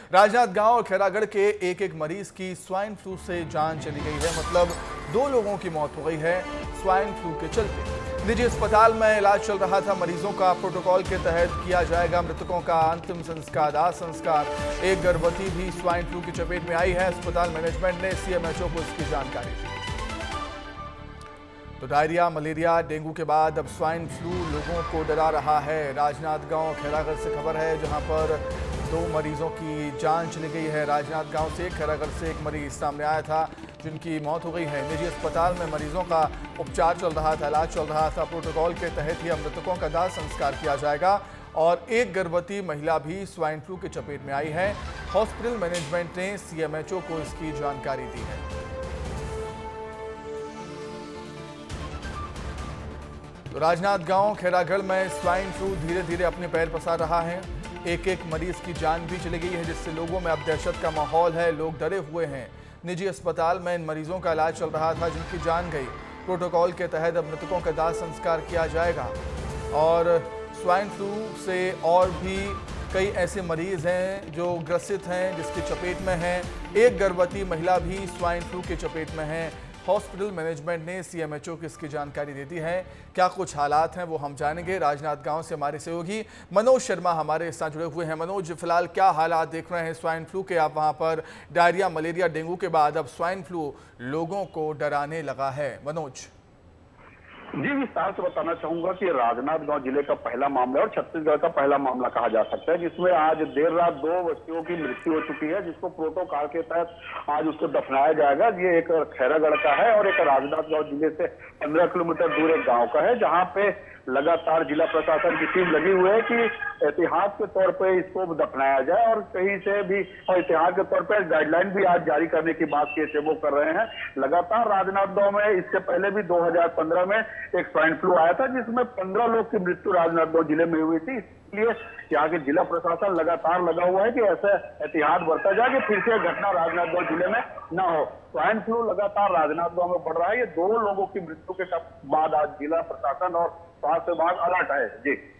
राजनांदगांव और खैरागढ़ के एक एक मरीज की स्वाइन फ्लू से जान चली गई है। मतलब 2 लोगों की मौत हो गई है स्वाइन फ्लू के चलते। निजी अस्पताल में इलाज चल रहा था मरीजों का। प्रोटोकॉल के तहत किया जाएगा मृतकों का अंतिम संस्कार, दाह संस्कार। एक गर्भवती भी स्वाइन फ्लू की चपेट में आई है। अस्पताल मैनेजमेंट ने सीएमएचओ को इसकी जानकारी दी। तो डायरिया, मलेरिया, डेंगू के बाद अब स्वाइन फ्लू लोगों को डरा रहा है। राजनांदगांव खैरागढ़ से खबर है, जहां पर 2 मरीजों की जान चली गई है। राजनांदगांव से, खैरागढ़ से एक मरीज सामने आया था जिनकी मौत हो गई है। निजी अस्पताल में मरीजों का उपचार चल रहा था, इलाज चल रहा था। प्रोटोकॉल के तहत ही मृतकों का दाह संस्कार किया जाएगा। और एक गर्भवती महिला भी स्वाइन फ्लू की चपेट में आई है। हॉस्पिटल मैनेजमेंट ने सीएमएचओ को इसकी जानकारी दी है। तो राजनांदगांव खैरागढ़ में स्वाइन फ्लू धीरे धीरे अपने पैर पसार रहा है। एक एक मरीज की जान भी चली गई है, जिससे लोगों में अब दहशत का माहौल है। लोग डरे हुए हैं। निजी अस्पताल में इन मरीजों का इलाज चल रहा था जिनकी जान गई। प्रोटोकॉल के तहत अब मृतकों का दाह संस्कार किया जाएगा। और स्वाइन फ्लू से और भी कई ऐसे मरीज हैं जो ग्रसित हैं, जिसकी चपेट में हैं। एक गर्भवती महिला भी स्वाइन फ्लू की चपेट में है। हॉस्पिटल मैनेजमेंट ने सीएमएचओ को इसकी जानकारी दे दी है। क्या कुछ हालात हैं वो हम जानेंगे। राजनांदगांव से हमारे सहयोगी मनोज शर्मा हमारे साथ जुड़े हुए हैं। मनोज, फिलहाल क्या हालात देख रहे हैं स्वाइन फ्लू के? आप वहां पर डायरिया, मलेरिया, डेंगू के बाद अब स्वाइन फ्लू लोगों को डराने लगा है। मनोज जी, विस्तार से बताना चाहूंगा कि राजनांदगांव जिले का पहला मामला और छत्तीसगढ़ का पहला मामला कहा जा सकता है, जिसमें आज देर रात 2 व्यक्तियों की मृत्यु हो चुकी है, जिसको प्रोटोकॉल के तहत आज उसको दफनाया जाएगा। ये एक खैरागढ़ का है और एक राजनांदगांव जिले से 15 किलोमीटर दूर एक गांव का है, जहां पे लगातार जिला प्रशासन की टीम लगी हुई है कि एहतियात के तौर पे इसको दफनाया जाए। और कहीं से भी और एहतियात के तौर पे गाइडलाइन भी आज जारी करने की बात की वो कर रहे हैं। लगातार राजनांदगांव में इससे पहले भी 2015 में एक स्वाइन फ्लू आया था, जिसमें 15 लोग की मृत्यु राजनांदगांव जिले में हुई थी। इसलिए यहाँ के जिला प्रशासन लगातार लगा हुआ है कि ऐसा एहतियात बरता जाए कि फिर से घटना राजनांदगांव जिले में न हो। स्वाइन फ्लू लगातार राजनांदगांव में बढ़ रहा है। ये 2 लोगों की मृत्यु के बाद आज जिला प्रशासन और स्वास्थ्य विभाग अलर्ट है। जी।